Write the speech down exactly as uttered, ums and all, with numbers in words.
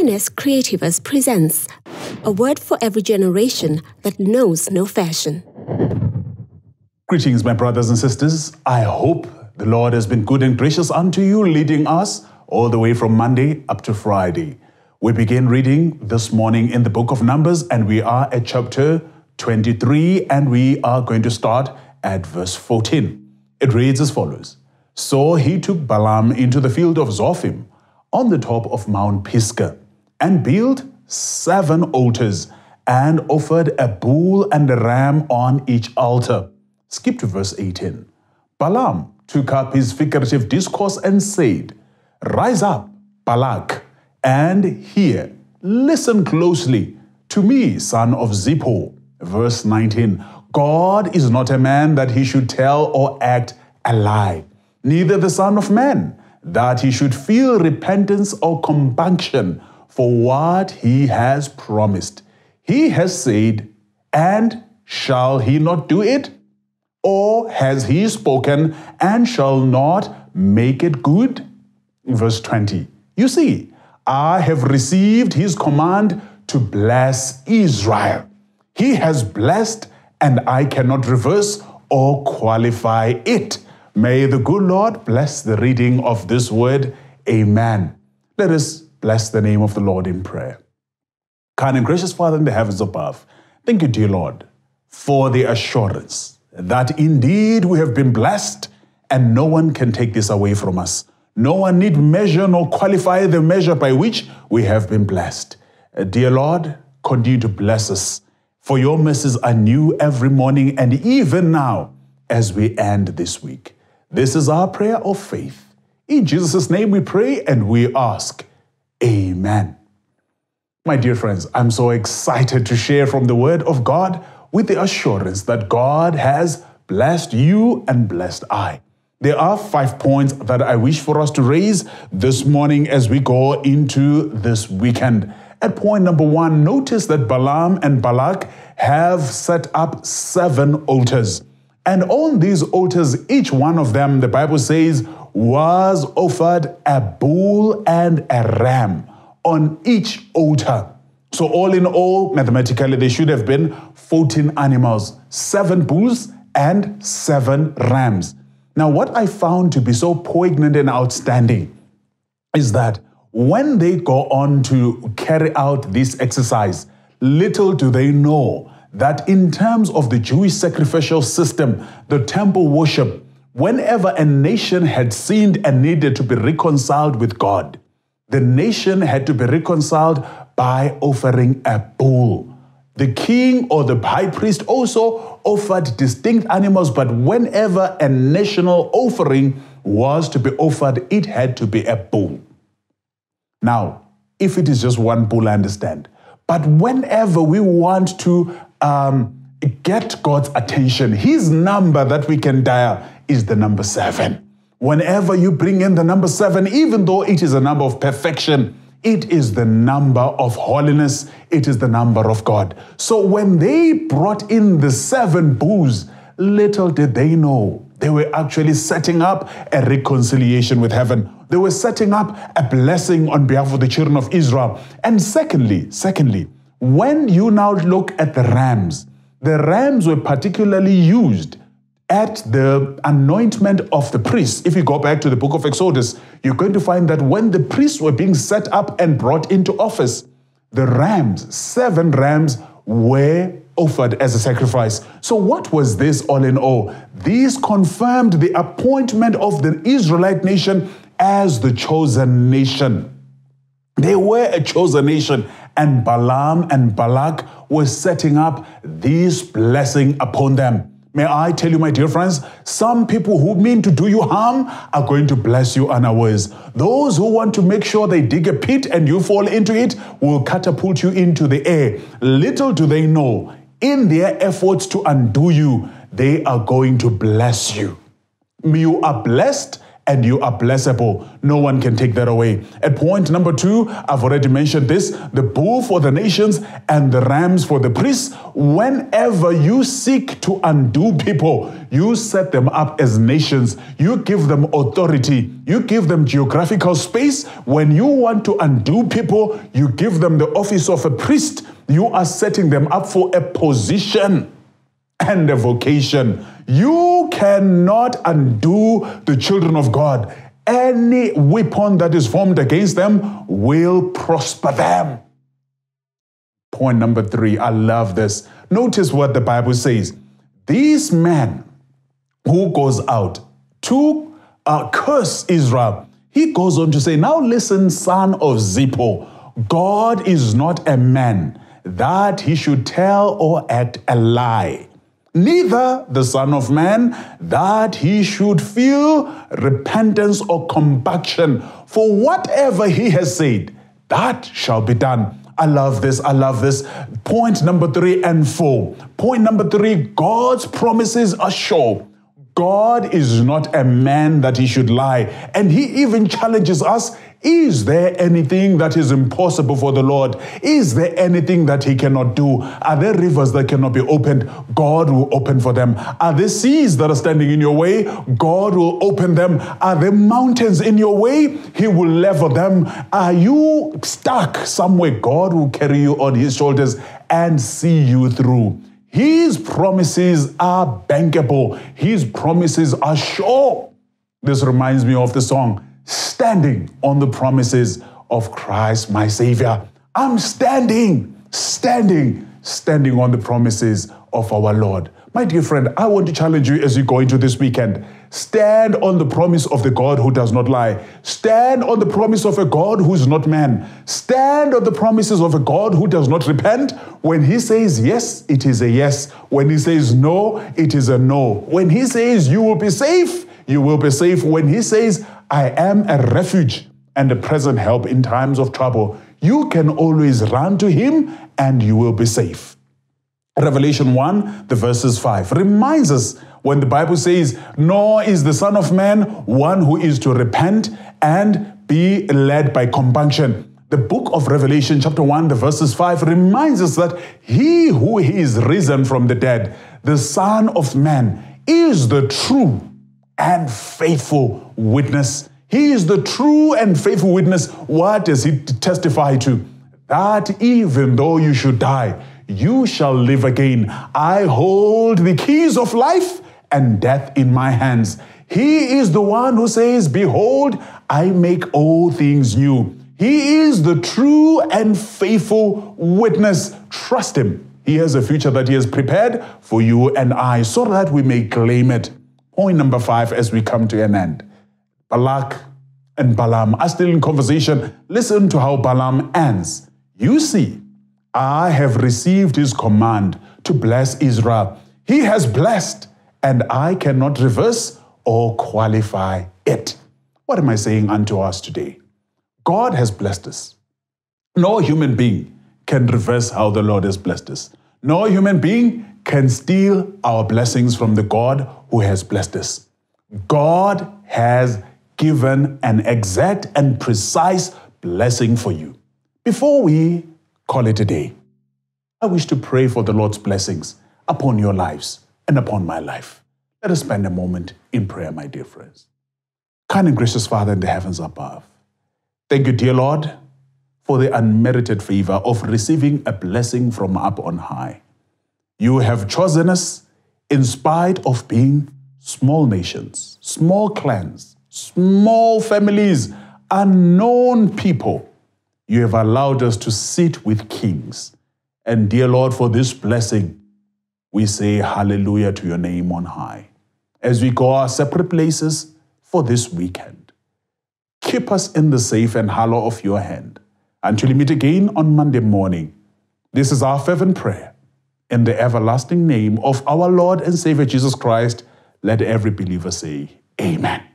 Luminous Creativus presents a word for every generation that knows no fashion. Greetings, my brothers and sisters. I hope the Lord has been good and gracious unto you, leading us all the way from Monday up to Friday. We begin reading this morning in the book of Numbers, and we are at chapter twenty-three, and we are going to start at verse fourteen. It reads as follows. So he took Balaam into the field of Zophim on the top of Mount Pisgah, and built seven altars, and offered a bull and a ram on each altar. Skip to verse eighteen. Balaam took up his figurative discourse and said, Rise up, Balak, and hear. Listen closely to me, son of Zippor. Verse nineteen. God is not a man that he should tell or act a lie, neither the son of man that he should feel repentance or compunction for what he has promised. He has said, and shall he not do it? Or has he spoken, and shall not make it good? Verse twenty. You see, I have received his command to bless Israel. He has blessed, and I cannot reverse or qualify it. May the good Lord bless the reading of this word. Amen. Let us bless the name of the Lord in prayer. Kind and gracious Father in the heavens above, thank you, dear Lord, for the assurance that indeed we have been blessed, and no one can take this away from us. No one need measure nor qualify the measure by which we have been blessed. Uh, dear Lord, continue to bless us, for your mercies are new every morning, and even now as we end this week. This is our prayer of faith. In Jesus' name we pray and we ask, Amen. My dear friends, I'm so excited to share from the Word of God with the assurance that God has blessed you and blessed I. There are five points that I wish for us to raise this morning as we go into this weekend. At point number one, notice that Balaam and Balak have set up seven altars. And on these altars, each one of them, the Bible says, was offered a bull and a ram on each altar. So all in all, mathematically, there should have been fourteen animals, seven bulls and seven rams. Now, what I found to be so poignant and outstanding is that when they go on to carry out this exercise, little do they know that in terms of the Jewish sacrificial system, the temple worship, whenever a nation had sinned and needed to be reconciled with God, the nation had to be reconciled by offering a bull. The king or the high priest also offered distinct animals, but whenever a national offering was to be offered, it had to be a bull. Now, if it is just one bull, I understand. But whenever we want to um, get God's attention, his number that we can dial is the number seven. Whenever you bring in the number seven, even though it is a number of perfection, it is the number of holiness. It is the number of God. So when they brought in the seven bulls, little did they know they were actually setting up a reconciliation with heaven. They were setting up a blessing on behalf of the children of Israel. And secondly, secondly, when you now look at the rams, the rams were particularly used at the anointment of the priests. If you go back to the book of Exodus, you're going to find that when the priests were being set up and brought into office, the rams, seven rams, were offered as a sacrifice. So what was this all in all? This confirmed the appointment of the Israelite nation as the chosen nation. They were a chosen nation, and Balaam and Balak were setting up this blessing upon them. May I tell you, my dear friends, some people who mean to do you harm are going to bless you unawares. Those who want to make sure they dig a pit and you fall into it will catapult you into the air. Little do they know, in their efforts to undo you, they are going to bless you. You are blessed and you are blessable. No one can take that away. At point number two, I've already mentioned this, the bull for the nations and the rams for the priests. Whenever you seek to undo people, you set them up as nations. You give them authority. You give them geographical space. When you want to undo people, you give them the office of a priest. You are setting them up for a position and a vocation. You cannot undo the children of God. Any weapon that is formed against them will prosper them. Point number three, I love this. Notice what the Bible says. These men who goes out to uh, curse Israel, he goes on to say, now listen, son of Zippo, God is not a man that he should tell or act a lie, neither the Son of Man that he should feel repentance or compunction. For whatever he has said, that shall be done. I love this, I love this. Point number three and four. Point number three, God's promises are sure. God is not a man that he should lie. And he even challenges us, is there anything that is impossible for the Lord? Is there anything that he cannot do? Are there rivers that cannot be opened? God will open for them. Are there seas that are standing in your way? God will open them. Are there mountains in your way? He will level them. Are you stuck somewhere? God will carry you on his shoulders and see you through. His promises are bankable. His promises are sure. This reminds me of the song, Standing on the Promises of Christ, my Savior. I'm standing, standing, standing on the promises of our Lord. My dear friend, I want to challenge you as you go into this weekend. Stand on the promise of the God who does not lie. Stand on the promise of a God who is not man. Stand on the promises of a God who does not repent. When he says yes, it is a yes. When he says no, it is a no. When he says you will be safe, you will be safe. When he says, I am a refuge and a present help in times of trouble, you can always run to him and you will be safe. Revelation one, the verses five, reminds us when the Bible says, nor is the Son of Man one who is to repent and be led by compunction. The book of Revelation chapter one, the verses five, reminds us that he who is risen from the dead, the Son of Man, is the true and faithful witness. He is the true and faithful witness. What does he testify to? That even though you should die, you shall live again. I hold the keys of life and death in my hands. He is the one who says, behold, I make all things new. He is the true and faithful witness. Trust him. He has a future that he has prepared for you and I so that we may claim it. Point number five as we come to an end. Balak and Balaam are still in conversation. Listen to how Balaam ends. You see, I have received his command to bless Israel. He has blessed, and I cannot reverse or qualify it. What am I saying unto us today? God has blessed us. No human being can reverse how the Lord has blessed us. No human being can steal our blessings from the God who has blessed us. God has given an exact and precise blessing for you. Before we call it a day, I wish to pray for the Lord's blessings upon your lives and upon my life. Let us spend a moment in prayer, my dear friends. Kind and gracious Father in the heavens above, thank you, dear Lord, for the unmerited favor of receiving a blessing from up on high. You have chosen us in spite of being small nations, small clans, small families, unknown people. You have allowed us to sit with kings. And dear Lord, for this blessing, we say hallelujah to your name on high. As we go our separate places for this weekend, keep us in the safe and hollow of your hand until we meet again on Monday morning. This is our fervent prayer. In the everlasting name of our Lord and Savior Jesus Christ, let every believer say, Amen.